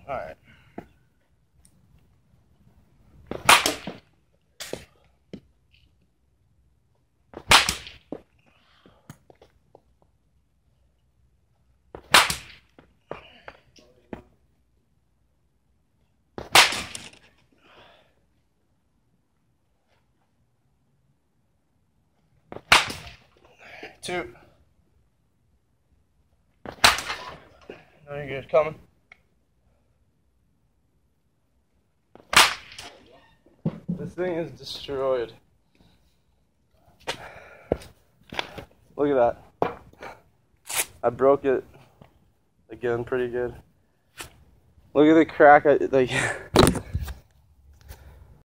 Alright. Two. No, you're good. Coming. This thing is destroyed. Look at that. I broke it again pretty good. Look at the crack.